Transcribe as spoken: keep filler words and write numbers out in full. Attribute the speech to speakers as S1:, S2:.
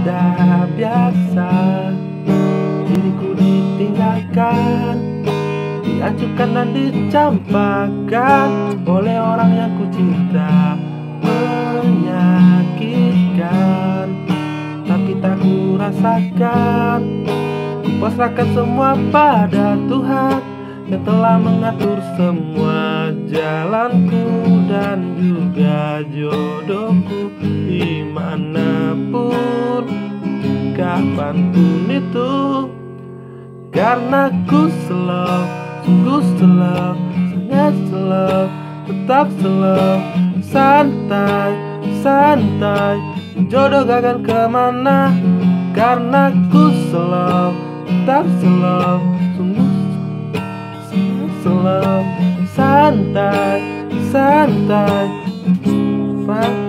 S1: sudah biasa diriku ditinggalkan, diacuhkan dan dicampakkan oleh orang yang ku cinta. Menyakitkan, tapi tak ku rasakan. Ku pasrahkan semua pada Tuhan yang telah mengatur semua jalanku dan juga jodohku, dimanapun, kapanpun itu. Karena ku slow, sungguh slow, sangat slow, tetap slow, santai, santai, jodoh gak akan kemana. Karena ku slow, tetap slow, sungguh slow, santai, santai, santai.